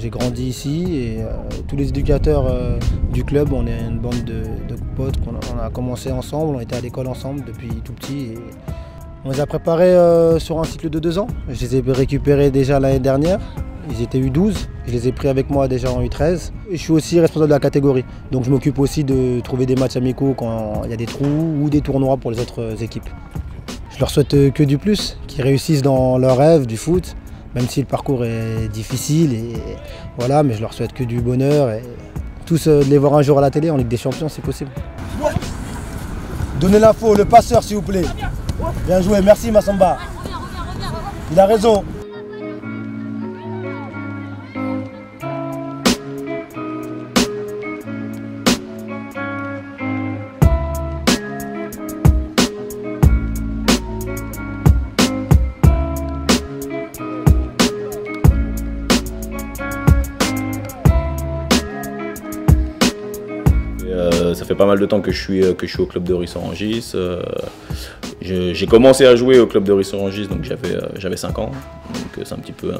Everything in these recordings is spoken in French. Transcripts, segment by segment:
j'ai grandi ici et tous les éducateurs du club, on est une bande de potes, on a commencé ensemble, on était à l'école ensemble depuis tout petit. Et on les a préparés sur un cycle de 2 ans. Je les ai récupérés déjà l'année dernière. Ils étaient U12, je les ai pris avec moi déjà en U13. Et je suis aussi responsable de la catégorie. Donc je m'occupe aussi de trouver des matchs amicaux quand il y a des trous ou des tournois pour les autres équipes. Je leur souhaite que du plus, qu'ils réussissent dans leur rêve du foot, même si le parcours est difficile. Et voilà, mais je leur souhaite que du bonheur. Et tous de les voir un jour à la télé en Ligue des Champions, c'est possible. Donnez l'info, le passeur s'il vous plaît. Bien joué, merci Massamba. Il a raison. Ça fait pas mal de temps que je suis au club de Ris-Orangis. J'ai commencé à jouer au club de Ris-Orangis, donc j'avais 5 ans. Donc c'est un petit peu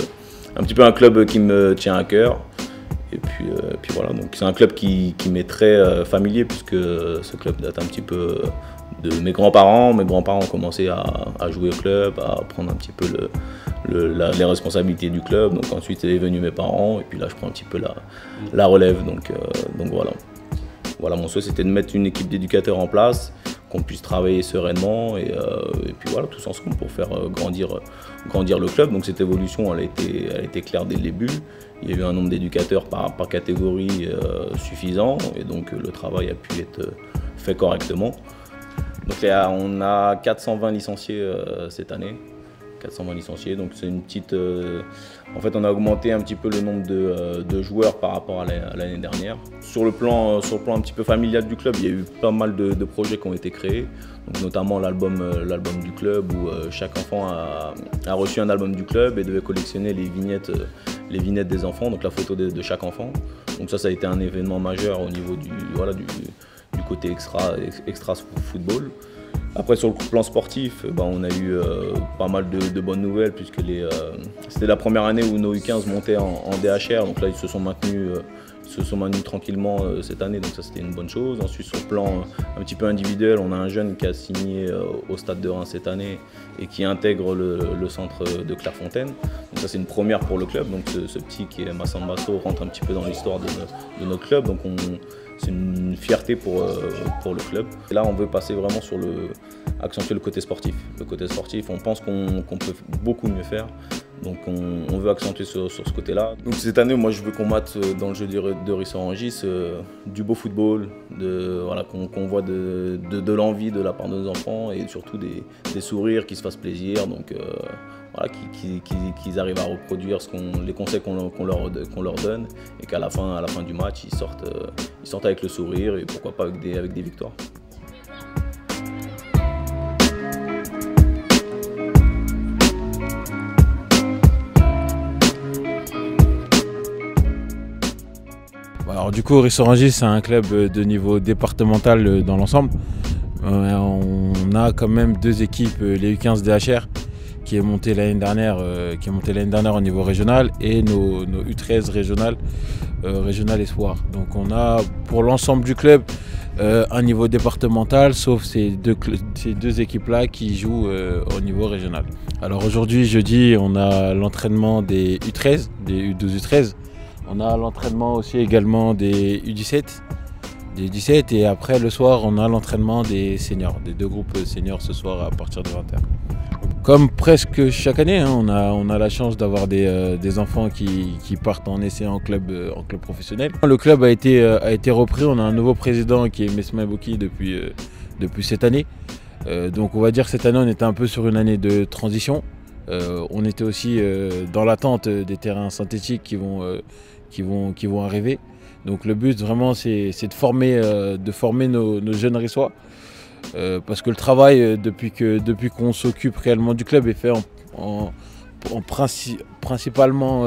un club qui me tient à cœur. Et puis voilà, donc c'est un club qui m'est très familier puisque ce club date un petit peu de mes grands-parents. Mes grands-parents ont commencé à jouer au club, à prendre un petit peu les responsabilités du club. Donc ensuite est venu mes parents et puis là je prends un petit peu la relève. Donc voilà. Voilà, mon souhait c'était de mettre une équipe d'éducateurs en place, qu'on puisse travailler sereinement et puis voilà, tous ensemble pour faire grandir le club. Donc cette évolution elle a été claire dès le début. Il y a eu un nombre d'éducateurs par catégorie suffisant et donc le travail a pu être fait correctement. Donc là, on a 420 licenciés cette année. 420 licenciés, donc c'est une petite... en fait, on a augmenté un petit peu le nombre de joueurs par rapport à l'année dernière. Sur le plan un petit peu familial du club, il y a eu pas mal de projets qui ont été créés, donc notamment l'album du club où chaque enfant a reçu un album du club et devait collectionner les vignettes des enfants, donc la photo de chaque enfant. Donc ça a été un événement majeur au niveau du côté extra football. Après sur le plan sportif, on a eu pas mal de bonnes nouvelles puisque c'était la première année où nos U15 montaient en DHR, donc là ils se sont maintenus tranquillement cette année, donc ça c'était une bonne chose. Ensuite sur le plan un petit peu individuel, on a un jeune qui a signé au Stade de Reims cette année et qui intègre le centre de Clairefontaine. Donc ça c'est une première pour le club, donc ce petit qui est Massamba rentre un petit peu dans l'histoire de notre club, donc c'est une fierté pour le club. Et là on veut passer vraiment sur accentuer le côté sportif. Le côté sportif, on pense qu'on peut beaucoup mieux faire. Donc on veut accentuer sur ce côté-là. Donc cette année, moi je veux qu'on mate dans le jeu de Ris-Orangis du beau football, qu'on voit de l'envie de la part de nos enfants et surtout des sourires, qui se fassent plaisir. Donc qu'ils arrivent à reproduire les conseils qu'on leur donne et qu'à la fin du match, ils sortent avec le sourire et pourquoi pas avec des victoires. Alors du coup, Ris-Orangis c'est un club de niveau départemental dans l'ensemble. On a quand même 2 équipes, les U15 DHR qui est monté l'année dernière au niveau régional et nos U13 régional espoir. Donc on a pour l'ensemble du club un niveau départemental sauf ces deux équipes-là qui jouent au niveau régional. Alors aujourd'hui, jeudi, on a l'entraînement des U13, des U12 U13. On a l'entraînement aussi également des U17, et après le soir on a l'entraînement des seniors, des 2 groupes seniors ce soir à partir de 20h. Comme presque chaque année, on a la chance d'avoir des enfants qui partent en essai en club professionnel. Le club a été repris, on a un nouveau président qui est Mesma Boki depuis cette année. Donc on va dire que cette année on était un peu sur une année de transition. On était aussi dans l'attente des terrains synthétiques qui vont arriver. Donc le but vraiment c'est de former nos jeunes Rissois. Parce que le travail depuis qu'on s'occupe réellement du club est fait principalement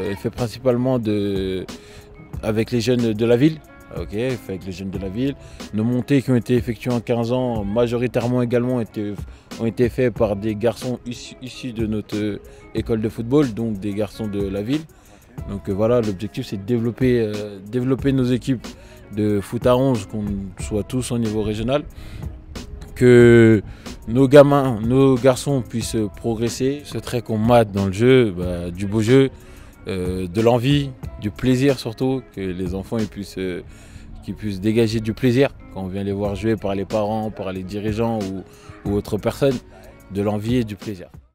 avec les jeunes de la ville. Avec les jeunes de la ville. Nos montées qui ont été effectuées en 15 ans, majoritairement également ont été faites par des garçons issus de notre école de football, donc des garçons de la ville. Donc voilà, l'objectif c'est de développer nos équipes de foot à 11, qu'on soit tous au niveau régional, que nos gamins, nos garçons puissent progresser. Ce trait qu'on mate dans le jeu, du beau jeu, de l'envie, du plaisir surtout, que les enfants qu'ils puissent dégager du plaisir quand on vient les voir jouer par les parents, par les dirigeants ou autres personnes, de l'envie et du plaisir.